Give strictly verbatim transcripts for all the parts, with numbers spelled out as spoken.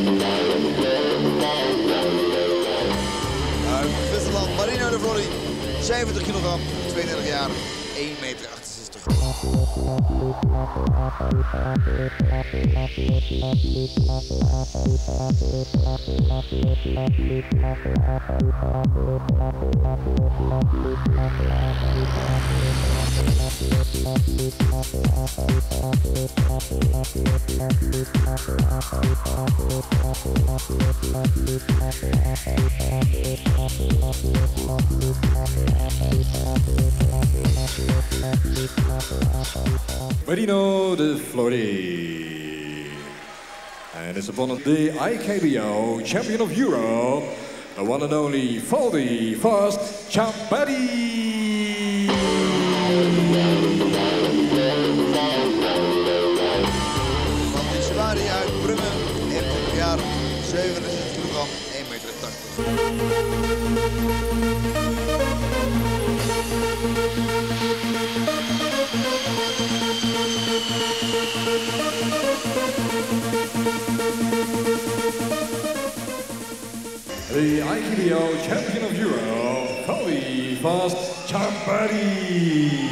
Uit Zwitserland, Marino de Florin, zeventig kilogram, tweeëndertig jaar, één meter achtenzestig. Marino de Florin. And his opponent, the I K B O champion of Europe, the one and only Valdi Fast Ciabatti. Valdi Ciabatti uit Brummen, eenentwintig jaar, zevenenzestig kilogram, één meter tachtig. The I K B O champion of Europe, Valdi Fast Ciabatti.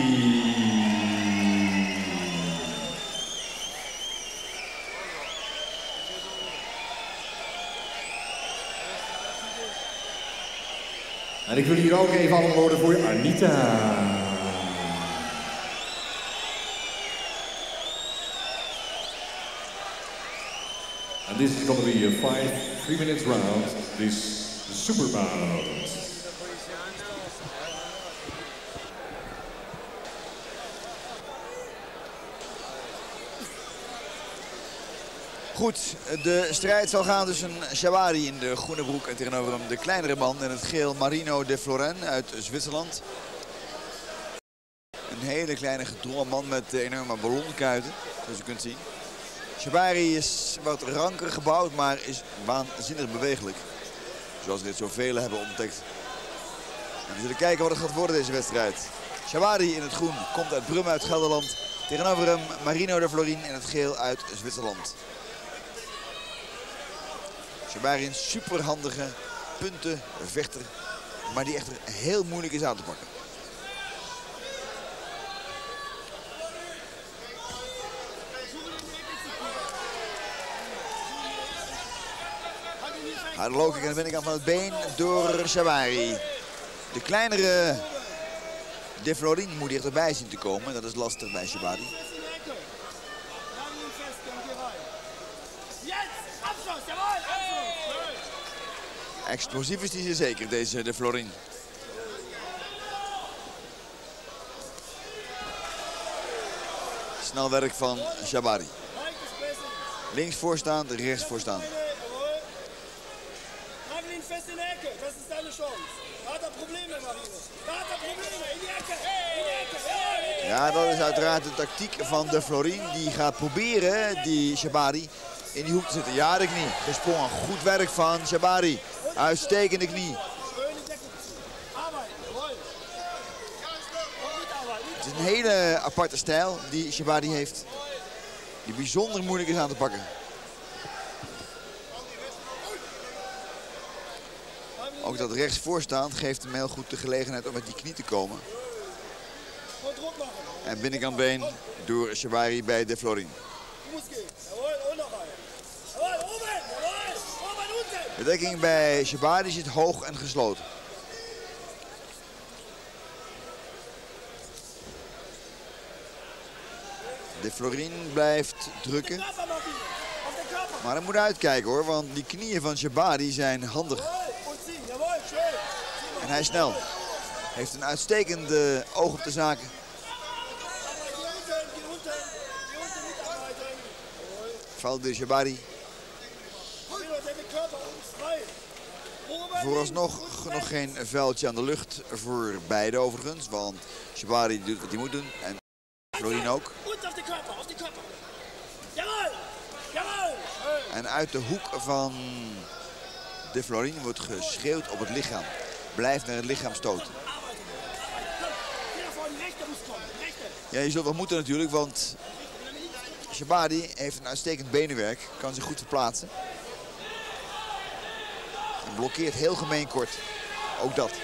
En ik wil hier ook even alle woorden voor Anita. And this is going to be a five three minutes round, this super bout. Goed, de strijd zal gaan tussen Ciabatti in de groene broek en tegenover hem de kleinere man in het geel Marino de Florin uit Zwitserland. Een hele kleine gedrongen man met enorme ballonkuiten, zoals u kunt zien. Ciabatti is wat ranker gebouwd, maar is waanzinnig bewegelijk. Zoals we dit zoveel hebben ontdekt. En we zullen kijken wat het gaat worden deze wedstrijd. Ciabatti in het groen komt uit Brummen uit Gelderland. Tegenover hem Marino de Florin in het geel uit Zwitserland. Ciabatti een superhandige puntenvechter, maar die echter heel moeilijk is aan te pakken. Harde low kick aan de binnenkant van het been door Ciabatti. De kleinere de Florin moet dichterbij zien te komen. Dat is lastig bij Ciabatti. Explosief is hij zeker, deze de Florin. Snel werk van Ciabatti. Links voorstaan, rechts voorstaan. Fest in de Ecke, das ist deine Chance. Da hat er Probleme, Marino. Da hat er Probleme, in die Ecke, in die Ecke. Ja, dat is uiteraard de tactiek van de Florin. Die gaat proberen, die Ciabatti, in die hoek te zitten. Ja, de knie, gesprongen. Goed werk van Ciabatti. Uitstekende knie. Het is een hele aparte stijl die Ciabatti heeft. Die bijzonder moeilijk is aan te pakken. Ook dat rechts voorstaan geeft hem heel goed de gelegenheid om met die knie te komen. En binnenkant been door Ciabatti bij de Florin. De dekking bij Ciabatti zit hoog en gesloten. De Florin blijft drukken. Maar hij moet uitkijken hoor, want die knieën van Ciabatti zijn handig. En hij is snel. Heeft een uitstekende oog op de zaken. Valdi Ciabatti. Vooralsnog nog geen vuiltje aan de lucht voor beide overigens. Want Ciabatti doet wat hij moet doen. En Florin ook. En uit de hoek van de Florin wordt geschreeuwd op het lichaam. Blijft naar het lichaam stoten. Ja, je zult wel moeten natuurlijk, want Ciabatti heeft een uitstekend benenwerk. Kan zich goed verplaatsen. En blokkeert heel gemeen kort. Ook dat.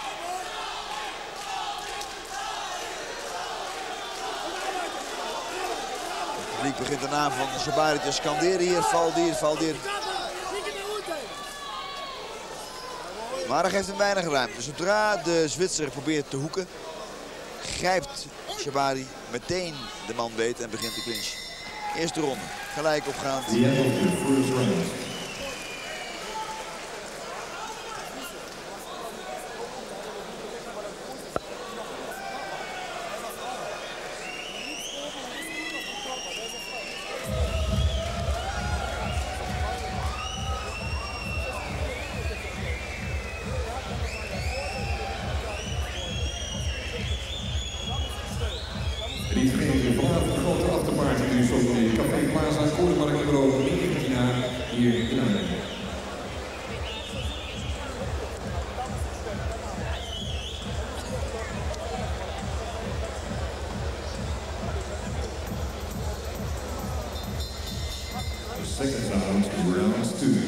Het publiek begint de naam van Jabari te scanderen hier. Valdir, Valdir. Maar hij geeft hem weinig ruimte. Zodra de Zwitser probeert te hoeken, grijpt Jabari meteen de man beet en begint de clinch. Eerste ronde, gelijk opgaand. Die vereniging vanavond de grote afterparty nu zoals in Café Plaza, Kolenmarkt nummer negentien A hier in Arnhem. The second round, round two.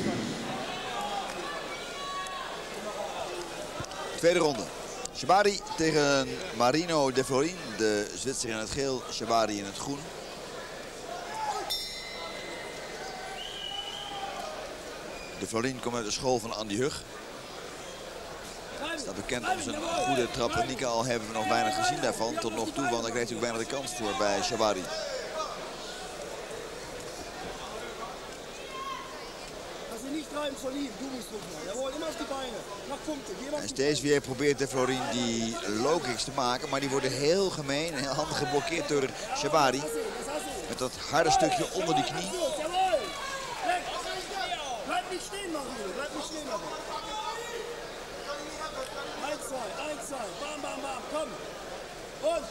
Tweede ronde. Jabari tegen Marino De Florin, de Zwitser in het geel, Jabari in het groen. De Florin komt uit de school van Andy Hug. Hij staat bekend om zijn goede trapptechnieken, al hebben we nog weinig gezien daarvan tot nog toe, want hij krijgt natuurlijk bijna de kans voor bij Jabari. En steeds weer probeert De Florin die low kicks te maken, maar die worden heel gemeen en heel handig geblokkeerd door Jabari. Met dat harde stukje onder die knie. Blijf niet stehen, Marino. Blijf niet stehen, Marino. eins, zwei, eins, zwei. Bam, bam, bam. Komm. Und.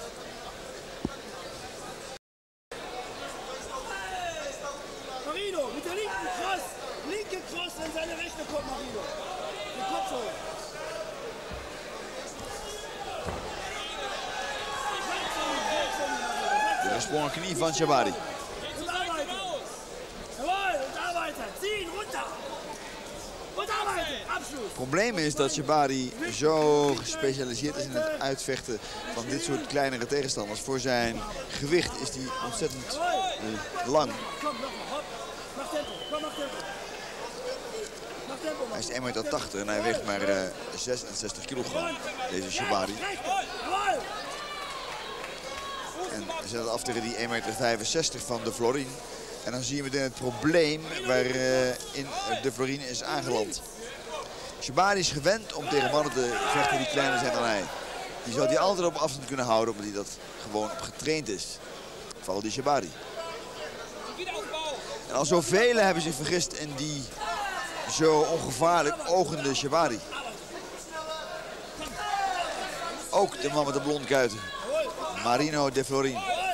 Marino, mit der linken Cross. Linke Cross in seine rechte kommt Marino. Den Kopf hoch. De gesprongen knie van Jabari. Und arbeiten. Jawohl, und arbeiten. Ziehen, runter. Und arbeiten. Abschluss. Het probleem is dat Jabari zo gespecialiseerd is in het uitvechten van dit soort kleinere tegenstanders. Voor zijn gewicht is hij ontzettend uh, lang. Komm, noch mal. Hopp. Mach Tempo. Komm, mach Tempo. Mach Tempo. Hij is één meter tachtig en hij weegt maar uh, zesenzestig kilogram, deze Jabari. Jawohl. En zet het af tegen die één meter vijfenzestig van De Florin. En dan zie je meteen het probleem waarin uh, De Florin is aangeland. Jabari is gewend om tegen mannen te vechten die kleiner zijn dan hij. Die zal hij altijd op afstand kunnen houden, omdat hij dat gewoon op getraind is. Vooral die Jabari. En al zoveel hebben zich vergist in die zo ongevaarlijk ogende Jabari. Ook de man met de blond kuiten. Marino De Florin.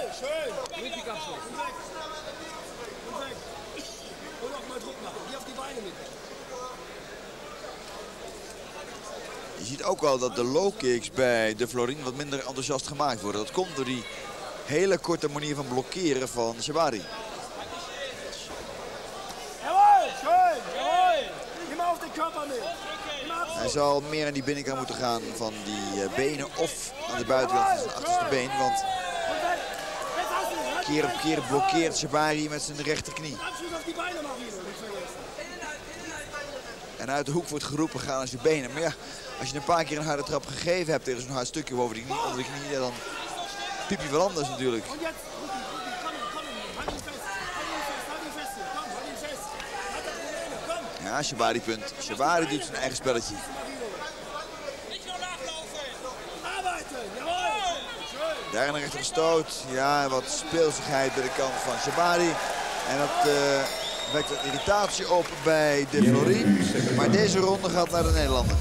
Je ziet ook wel dat de low kicks bij De Florin wat minder enthousiast gemaakt worden. Dat komt door die hele korte manier van blokkeren van Jabari. Hij zal meer aan die binnenkant moeten gaan van die uh, benen of aan de buitenkant van zijn achterste been. Want keer op keer blokkeert Jabari met zijn rechterknie. En uit de hoek wordt geroepen, gaan als je benen. Maar ja, als je een paar keer een harde trap gegeven hebt tegen zo'n hard stukje boven de knie, onder de knie, ja, dan piep je wel anders natuurlijk. Ja, Jabari punt. Jabari doet zijn eigen spelletje. Daar een rechter gestoot. Ja, wat speelsigheid bij de kant van Jabari. En dat uh, wekt wat irritatie op bij De Florin. Maar deze ronde gaat naar de Nederlander.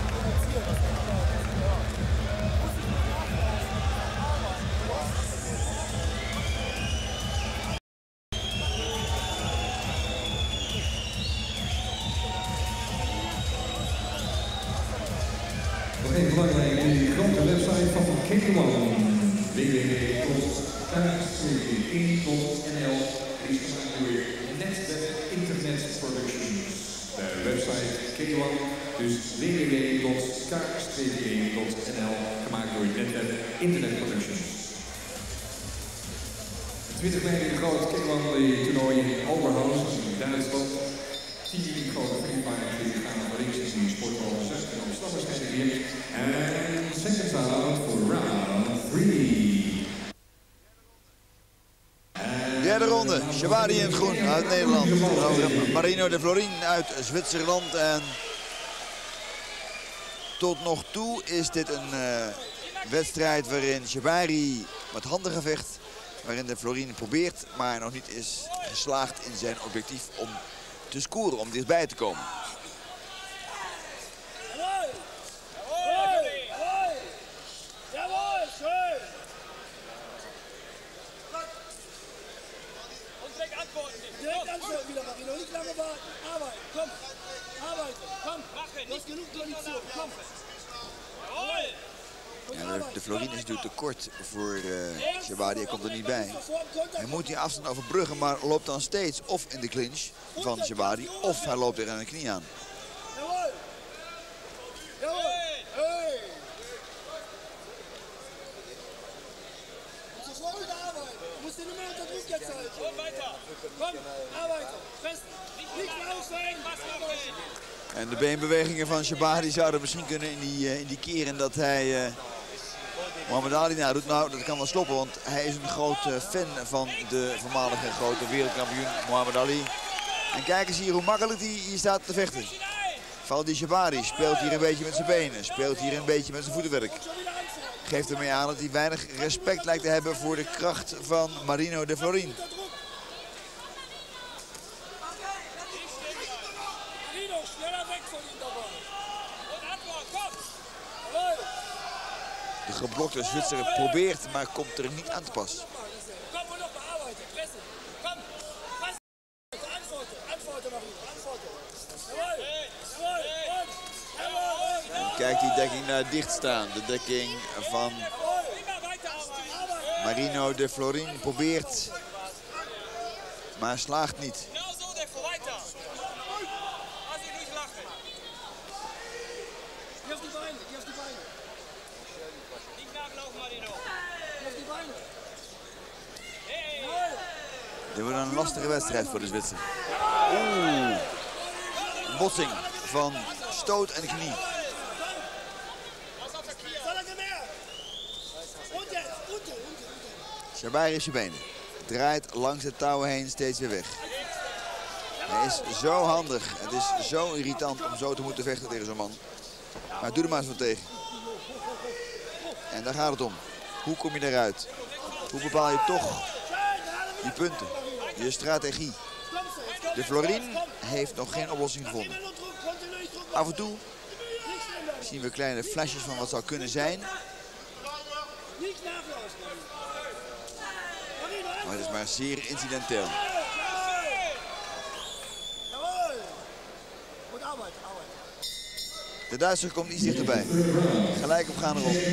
Nog even belangrijk in die grote website van K one. w w w punt k c één punt n l. Die is gemaakt door Netweb Internet Productions. de website K one, dus w w w punt k w punt n l, gemaakt door Netweb Internet Productions. twintig mei in groot K one toernooi in Oberhaus in Duitsland. tien grote vriendpaarden gaan naar links in de sporthal zes en dan stappen schijnen weer. En seconds out voor round three. Derde ronde, Jabari in het groen uit Nederland. Marino de Florin uit Zwitserland. En tot nog toe is dit een uh, wedstrijd waarin Jabari met handen vecht. Waarin de Florin probeert, maar nog niet is geslaagd in zijn objectief om te scoren, om dichtbij te komen. Direkt antworten wieder, Marino. Nicht lange warten. Arbeiten. Komm. Arbeiten. Komm. Du hast genug Kondition. Komm. Ja, de, de Florin is natuurlijk te kort voor uh, Jabari. Hij komt er niet bij. Hij moet die afstand overbruggen, maar loopt dan steeds of in de clinch van Jabari of hij loopt er aan de knie aan. Jawohl. Jawohl. Hey. Und sofort wieder arbeiten. Du musst den immer unter Druck jetzt halten. Komm weiter. Komm, arbeiten. Fest. Nicht laufen. En de beenbewegingen van Jabari zouden misschien kunnen uh, indiceren dat hij uh, Muhammad Ali nou doet. Nou, dat kan wel stoppen, want hij is een grote fan van de voormalige grote wereldkampioen Muhammad Ali. En kijk eens hier hoe makkelijk hij hier staat te vechten. Valdi Jabari speelt hier een beetje met zijn benen, speelt hier een beetje met zijn voetenwerk. Geeft ermee aan dat hij weinig respect lijkt te hebben voor de kracht van Marino de Florin. De geblokte Zwitser probeert, maar komt er niet aan te pas. En kijk die dekking naar dicht staan. De dekking van Marino de Florin probeert, maar slaagt niet. Dit wordt een lastige wedstrijd voor de Zwitser. Oeh. Botsing van stoot en knie. Jabari is je benen. Draait langs de touwen heen steeds weer weg. Hij is zo handig. Het is zo irritant om zo te moeten vechten tegen zo'n man. Maar doe er maar eens wat tegen. En daar gaat het om. Hoe kom je eruit? Hoe bepaal je toch die punten? Je strategie. De Florin heeft nog geen oplossing gevonden. Af en toe zien we kleine flesjes van wat zou kunnen zijn. Maar het is maar zeer incidenteel. De Duitser komt iets dichterbij. Gelijk opgaande rond.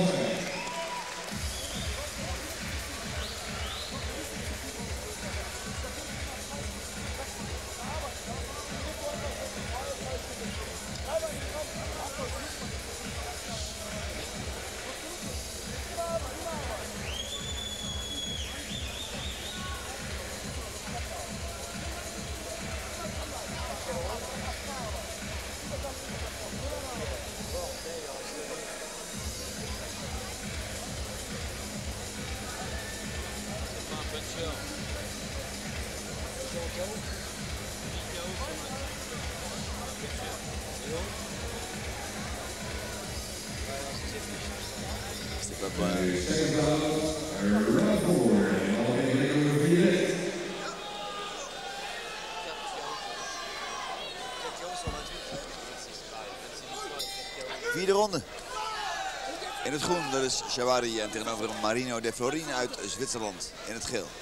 Vierde ronde. In het groen, dat is Jabari en tegenover Marino de Florin uit Zwitserland in het geel.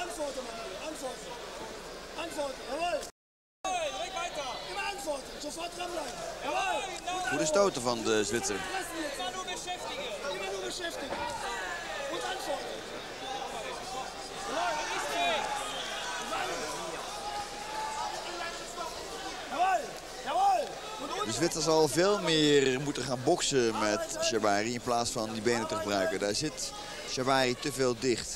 Goede stoten van de Zwitser. De Zwitser zal veel meer moeten gaan boksen met Jabari in plaats van die benen te gebruiken. Daar zit Jabari te veel dicht.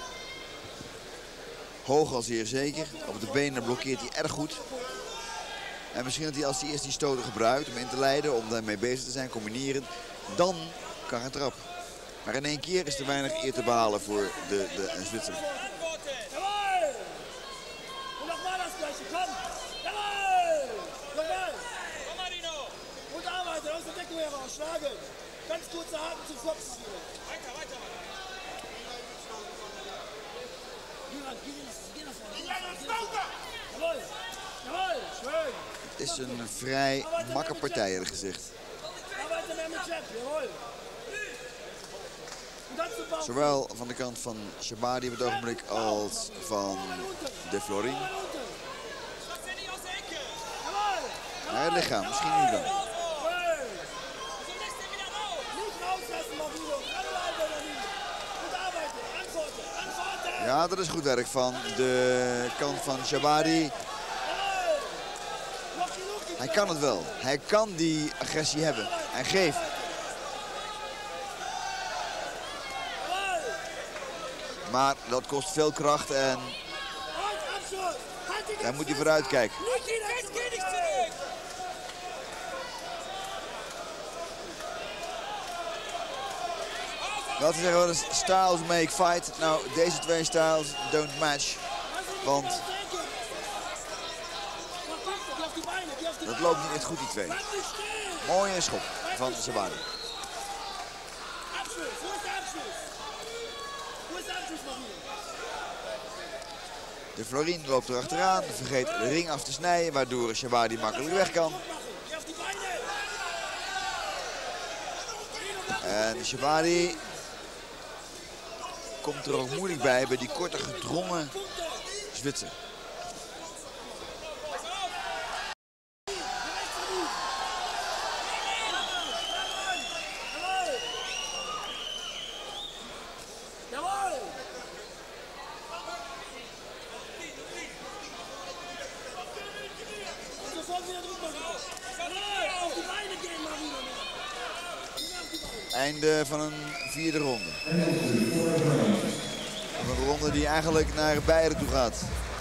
Hoog al zeer zeker. Op de benen blokkeert hij erg goed. En misschien dat hij als hij eerst die stoten gebruikt om in te leiden, om daarmee bezig te zijn, combineren, dan kan hij trap. Maar in één keer is er weinig eer te behalen voor de, de Zwitser. Ganz kurze Haken zum Flopspiel. Weiter, weiter, weiter. Jawohl, jawohl, schön. Het is een vrij makke partij, eerlijk gezegd. Zowel van de kant van Shabadi op het ogenblik als van De Florin. Maar het lichaam, misschien niet dan. Ja, dat is goed werk van de kant van Shabadi. Hij kan het wel. Hij kan die agressie hebben. Hij geeft. Maar dat kost veel kracht en daar moet hij vooruit kijken. Wel te zeggen, wat is styles make fight. Nou, deze twee styles don't match. Want dat loopt niet echt goed, die twee. Mooie schop van Shabadi. De Florin loopt er achteraan, vergeet de ring af te snijden, waardoor Shabadi makkelijk weg kan. En Shabadi komt er ook moeilijk bij, bij die korte gedrongen Zwitser. Einde van een vierde ronde. Een ronde die eigenlijk naar beide toe gaat.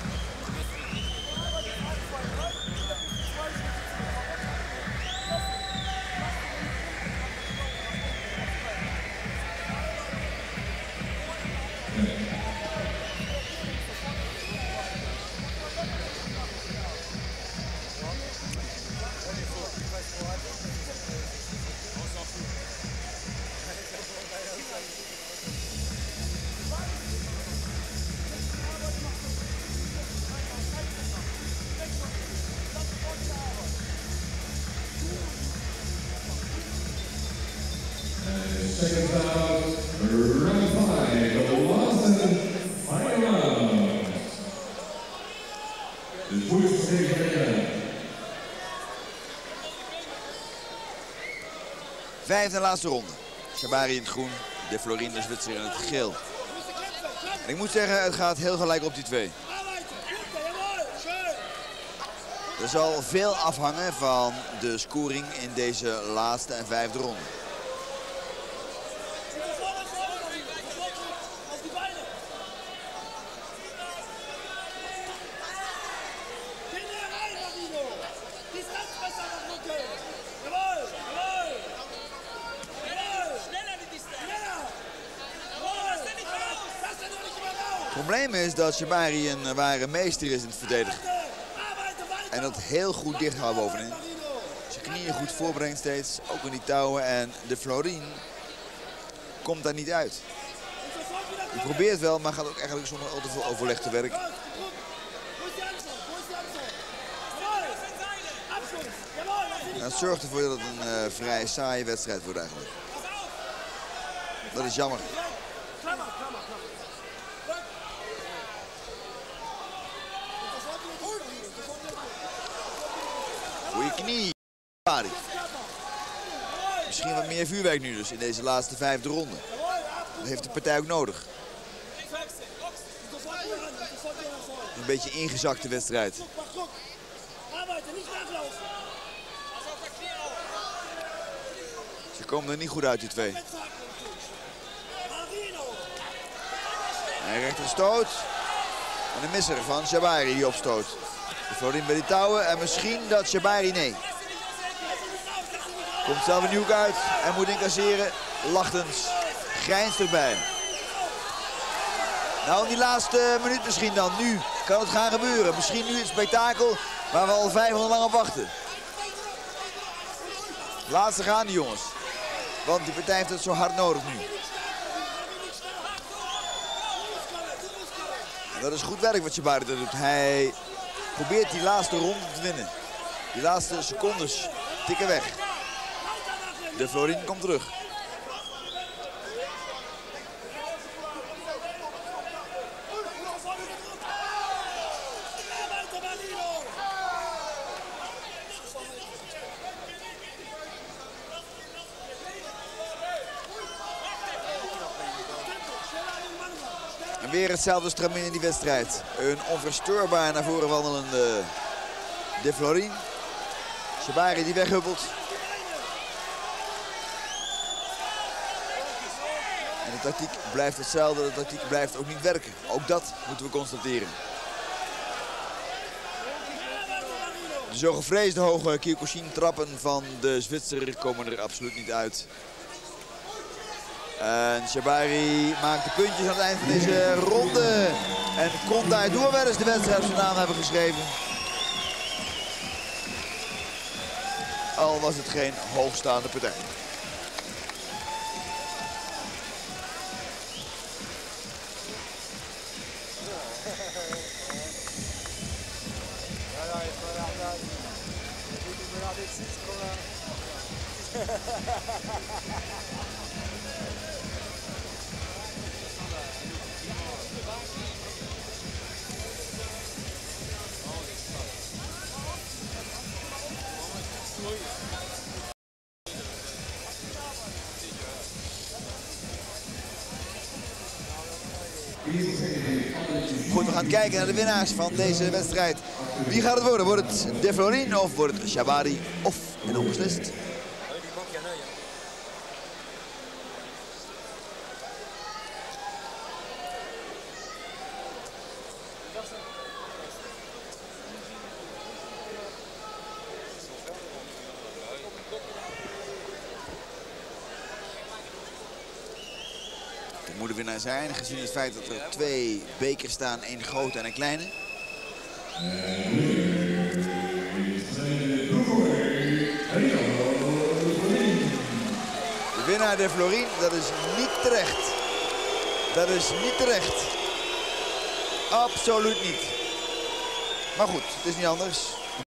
Second round, round five, the last and final round. The Swiss State. Vijfde en laatste ronde. Shabari in het groen, De Florin, de Zwitser in het geel. En ik moet zeggen, het gaat heel gelijk op die twee. Er zal veel afhangen van de scoring in deze laatste en vijfde ronde. Het probleem is dat Shabari een ware meester is in het verdedigen. En dat heel goed dicht houdt bovenin. Zijn knieën goed voorbrengt steeds, ook in die touwen. En De Florin komt daar niet uit. Hij probeert wel, maar gaat ook eigenlijk zonder al te veel overleg te werk. En dat zorgt ervoor dat het een uh, vrij saaie wedstrijd wordt eigenlijk. Dat is jammer. Goeie knie. Misschien wat meer vuurwerk nu dus in deze laatste vijfde ronde. Dat heeft de partij ook nodig. Een beetje ingezakte wedstrijd. Ze komen er niet goed uit, die twee. En rechterstoot. En een misser van Jabari die opstoot. De Florin bij die touwen en misschien dat Jabari nee. Komt zelf een nieuw uit en moet incasseren. Lachtens. Grijnst erbij. Nou, in die laatste minuut misschien dan. Nu kan het gaan gebeuren. Misschien nu het spektakel waar we al vijfhonderd lang op wachten. Laatste gaan die jongens. Want die partij heeft het zo hard nodig nu. En dat is goed werk wat Jabari doet. Hij probeert die laatste ronde te winnen. Die laatste secondes tikken weg. De Florin komt terug. En weer hetzelfde stramien in die wedstrijd. Een onverstoorbaar naar voren wandelende De Florin. Jabari die weghuppelt. En de tactiek blijft hetzelfde. De tactiek blijft ook niet werken. Ook dat moeten we constateren. De zo gevreesde hoge Kyokushin trappen van de Zwitser komen er absoluut niet uit. En Jabari maakt de puntjes aan het eind van deze ronde. En kon daar door wel eens de wedstrijd op zijn naam hebben geschreven. Al was het geen hoogstaande partij. Goed, we gaan kijken naar de winnaars van deze wedstrijd. Wie gaat het worden? Wordt het De Florin of wordt het Jabari of en onbeslist? Het moet de winnaar zijn, gezien het feit dat er twee bekers staan, één grote en een kleine. De winnaar De Florin, dat is niet terecht. Dat is niet terecht. Absoluut niet. Maar goed, het is niet anders.